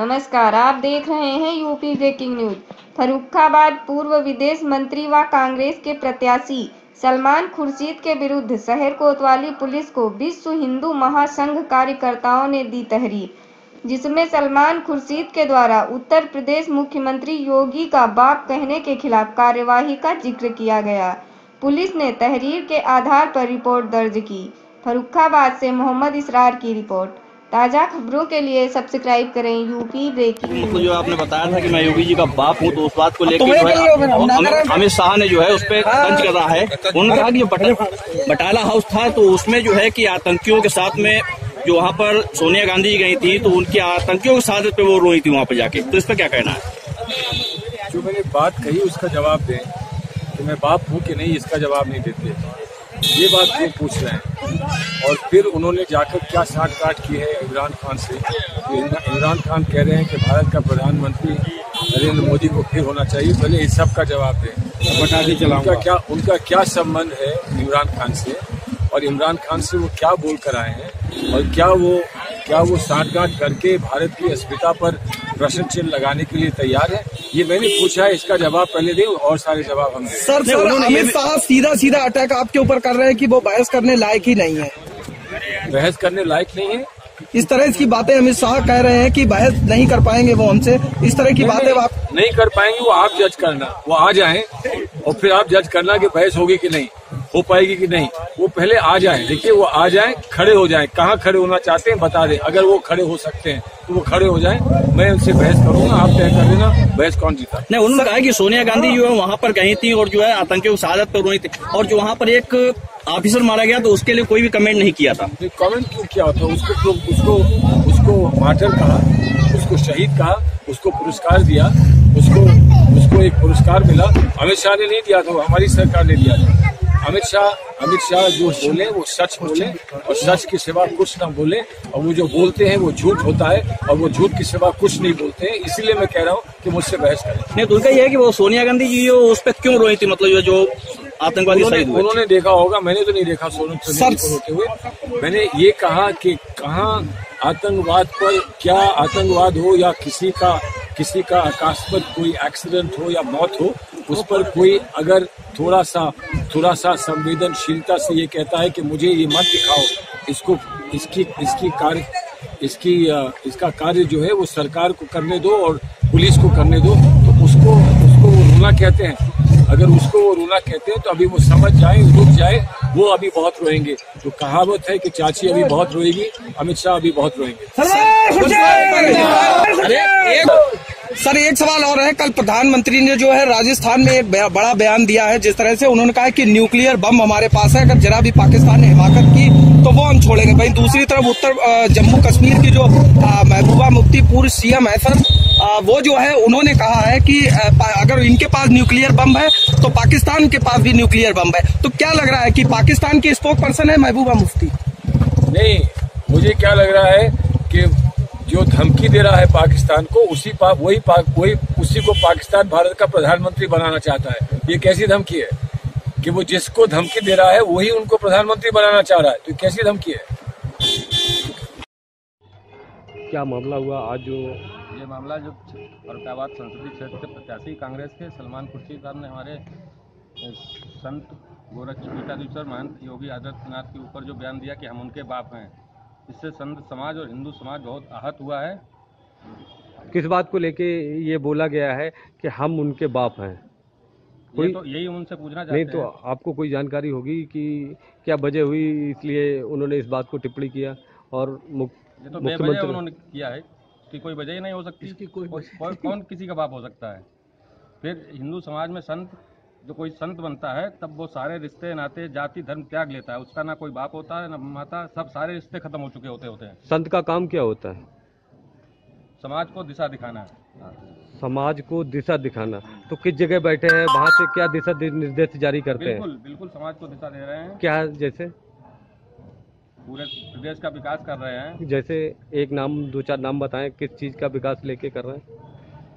नमस्कार, आप देख रहे हैं यूपी ब्रेकिंग न्यूज। फर्रुखाबाद पूर्व विदेश मंत्री व कांग्रेस के प्रत्याशी सलमान खुर्शीद के विरुद्ध शहर कोतवाली पुलिस को विश्व हिंदू महासंघ कार्यकर्ताओं ने दी तहरीर, जिसमें सलमान खुर्शीद के द्वारा उत्तर प्रदेश मुख्यमंत्री योगी का बाप कहने के खिलाफ कार्यवाही का जिक्र किया गया। पुलिस ने तहरीर के आधार पर रिपोर्ट दर्ज की। फर्रुखाबाद से मोहम्मद इसरार की रिपोर्ट। ताज़ा खबरों के लिए सब्सक्राइब करें यूपी ब्रेकिंग। तो जो आपने बताया था कि मैं योगी जी का बाप हूं, तो उस बात को लेकर अमित शाह ने जो है उस पर तंज कर रहा है। उन्होंने कहा कि जो बटाला हाउस था तो उसमें जो है कि आतंकियों के साथ में जो वहाँ पर सोनिया गांधी जी गई थी तो उनकी आतंकियों के साथ पे वो रोई थी वहाँ पर जाके, तो इस पर क्या कहना है? जो मैंने बात कही उसका जवाब दें कि मैं बाप हूँ कि नहीं, इसका जवाब नहीं देते, ये बात क्यों पूछ रहे हैं? और फिर उन्होंने जाकर क्या साठ काट की है इमरान खान से। इमरान खान कह रहे हैं कि भारत का प्रधानमंत्री नरेंद्र मोदी को फिर होना चाहिए। पहले इस सब का जवाब दें, उनका क्या संबंध है इमरान खान से, और इमरान खान से वो क्या बोल कर आए हैं, और क्या वो साठगांठ करके भारत की अस्मिता पर प्रश्न चिन्ह लगाने के लिए तैयार है? ये मैंने पूछा है, इसका जवाब पहले दे और सारे जवाब हम दें। सर अमित शाह सीधा अटैक आपके ऊपर कर रहे हैं कि वो बहस करने लायक ही नहीं है। बहस करने लायक नहीं है, इस तरह की बातें अमित शाह कह रहे हैं कि बहस नहीं कर पाएंगे वो हमसे, इस तरह की बातें आप नहीं कर पाएंगे। वो आप जज करना, वो आ जाएं और फिर आप जज करना कि बहस होगी कि नहीं, हो पाएगी कि नहीं। वो पहले आ जाएं, देखिए वो आ जाएं, खड़े हो जाएं, कहाँ खड़े होना चाहते हैं बता दें। अगर वो खड़े हो सकते हैं तो वो खड़े हो जाएं, मैं उनसे बहस करूंगा, आप तय कर देना बहस कौन जीता। नहीं, उन्होंने कहा कि सोनिया गांधी जो है वहाँ पर गई थी और जो है आतंकियों की शहादत पर रोई थी, और जो वहाँ पर एक ऑफिसर मारा गया तो उसके लिए कोई भी कमेंट नहीं किया था। कमेंट क्यों किया होता? उसको मार्टर कहा, उसको शहीद कहा, उसको पुरस्कार दिया, उसको एक पुरस्कार मिला। अमित शाह ने नहीं दिया था, हमारी सरकार ने दिया था। अमित शाह जो बोले वो सच बोले और सच के सिवा कुछ ना बोले, और वो जो बोलते हैं वो झूठ होता है और वो झूठ के सिवा कुछ नहीं बोलते हैं। इसीलिए मैं कह रहा हूँ कि मुझसे बहस करें। नहीं, तो उनका ये है कि वो सोनिया गांधी जी उस पर क्यों रोई थी, मतलब जो आतंकवादी शहीद हुए। उन्होंने देखा होगा, मैंने तो नहीं देखा सोनिया को रोते हुए। मैंने ये कहा कि कहाँ आतंकवाद पर, क्या आतंकवाद हो या किसी का अकस्मात कोई एक्सीडेंट हो या मौत हो, उस पर कोई अगर थोड़ा सा संवेदनशीलता से ये कहता है कि मुझे ये मत दिखाओ, इसका कार्य जो है वो सरकार को करने दो और पुलिस को करने दो, तो उसको वो रोना कहते हैं। अगर उसको वो रोना कहते हैं तो अभी वो समझ जाए, रुक जाए, वो अभी बहुत रोएंगे। तो कहावत है कि चाची अभी बहुत रोएगी, अमित शाह अभी बहुत रोएंगे। सर एक सवाल और है, कल प्रधानमंत्री ने जो है राजस्थान में एक बड़ा बयान दिया है, जिस तरह से उन्होंने कहा है कि न्यूक्लियर बम हमारे पास है, अगर जरा भी पाकिस्तान ने हिमाकत की तो वो हम छोड़ेंगे। वहीं दूसरी तरफ उत्तर जम्मू कश्मीर की जो महबूबा मुफ्ती पूर्व सीएम है सर, वो जो है उन्होंने कहा है कि अगर इनके पास न्यूक्लियर बम है तो पाकिस्तान के पास भी न्यूक्लियर बम है। तो क्या लग रहा है कि पाकिस्तान की स्पोक पर्सन है महबूबा मुफ्ती? नहीं, मुझे क्या लग रहा है कि जो धमकी दे रहा है पाकिस्तान को, उसी को पाकिस्तान भारत का प्रधानमंत्री बनाना चाहता है। ये कैसी धमकी है कि वो जिसको धमकी दे रहा है वही उनको प्रधानमंत्री बनाना चाह रहा है? तो कैसी धमकी है? क्या मामला हुआ आज? ये मामला जो फर्रुखाबाद संसदीय क्षेत्र के प्रत्याशी कांग्रेस के सलमान खुर्शीद साहब ने हमारे संत गोरक्ष पीठाधीश्वर महंत योगी आदित्यनाथ के ऊपर जो बयान दिया कि हम उनके बाप हैं, इससे संत समाज और हिंदू समाज बहुत आहत हुआ है। किस बात को लेके ये बोला गया है कि हम उनके बाप हैं? कोई तो यही उनसे पूछना चाहते हैं। नहीं तो आपको कोई जानकारी होगी कि क्या वजह हुई इसलिए उन्होंने इस बात को टिप्पणी किया? और ये तो बेवजह उन्होंने किया है कि कोई वजह ही नहीं हो सकती। कौन किसी का बाप हो सकता है? फिर हिंदू समाज में जो कोई संत बनता है तब वो सारे रिश्ते नाते जाति धर्म त्याग लेता है। उसका ना कोई बाप होता है ना माता, सब सारे रिश्ते खत्म हो चुके होते हैं। संत का काम क्या होता है? समाज को दिशा दिखाना है। समाज को दिशा दिखाना। तो किस जगह बैठे हैं, वहाँ से क्या दिशा निर्देश जारी करते हैं? बिल्कुल समाज को दिशा दे रहे हैं। क्या? जैसे पूरे प्रदेश का विकास कर रहे हैं। जैसे एक नाम, दो चार नाम बताएं, किस चीज का विकास लेके कर रहे हैं?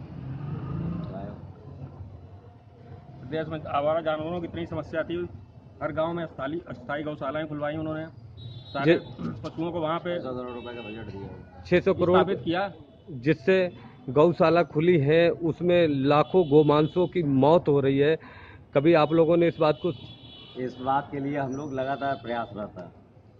प्रदेश में आवारा जानवरों की इतनी समस्या थी, हर गांव में अस्थायी गौशालाएं खुलवाई उन्होंने, सारे पशुओं को वहाँ पे 600 करोड़ का बजट दिया, 600 करोड़ स्थापित किया। जिससे गौशाला खुली है उसमें लाखों गोमांसों की मौत हो रही है। कभी आप लोगों ने इस बात के लिए हम लोग लगातार प्रयासरत हैं।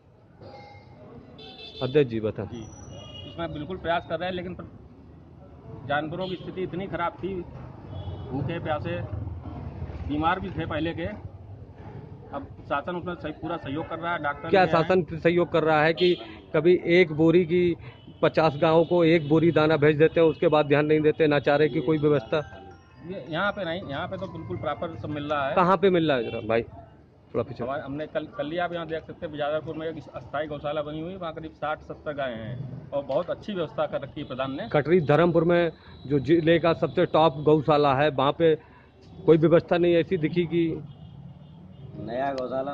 अध्यक्ष जी बता जी, इसमें बिल्कुल प्रयास कर रहे हैं, लेकिन जानवरों की स्थिति इतनी खराब थी, भूखे प्यासे बीमार भी थे पहले के। अब शासन उसमें पूरा सहयोग कर रहा है। डॉक्टर क्या शासन सहयोग कर रहा है कि कभी एक बोरी की 50 गांवों को एक बोरी दाना भेज देते हैं, उसके बाद ध्यान नहीं देते, ना चारे की कोई व्यवस्था? यहाँ पे नहीं, यहाँ पे तो बिल्कुल प्रॉपर सब मिल रहा है। कहाँ पे मिल रहा है जरा भाई थोड़ा पीछे? हमने कल आप यहाँ देख सकते हैं, बिजादरपुर में एक अस्थायी गौशाला बनी हुई है, वहाँ करीब 60-70 गायें हैं और बहुत अच्छी व्यवस्था कर रखी है प्रधान ने। कटरी धर्मपुर में जो जिले का सबसे टॉप गौशाला है, वहाँ पे कोई व्यवस्था नहीं ऐसी दिखी कि नया गौशाला।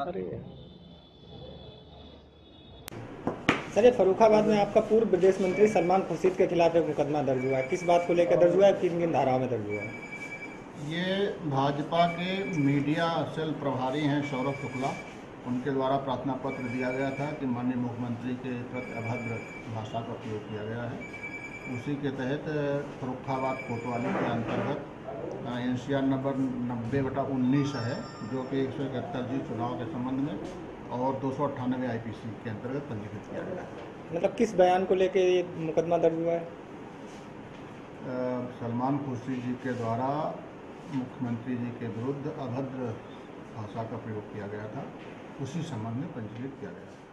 सर, फर्रुखाबाद में आपका पूर्व विदेश मंत्री सलमान खुर्शीद के खिलाफ एक मुकदमा दर्ज हुआ है, किस बात को लेकर दर्ज हुआ है, किन किन धाराओं में दर्ज हुआ है? ये भाजपा के मीडिया सेल प्रभारी हैं सौरभ शुक्ला, उनके द्वारा प्रार्थना पत्र दिया गया था कि माननीय मुख्यमंत्री के प्रति अभद्र भाषा का प्रयोग किया गया है। उसी के तहत फर्रुखाबाद कोतवाली के अंतर्गत NCR नंबर 90/19 है, जो कि 171G चुनाव के संबंध में और 298 IPC के अंतर्गत पंजीकृत किया गया है। मतलब किस बयान को लेकर ये मुकदमा दर्ज हुआ है? सलमान खुर्शीद जी के द्वारा मुख्यमंत्री जी के विरुद्ध अभद्र भाषा का प्रयोग किया गया था, उसी संबंध में पंजीकृत किया गया।